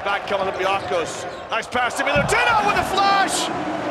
back come Olympiacos. Nice pass to Milutinov with a flash!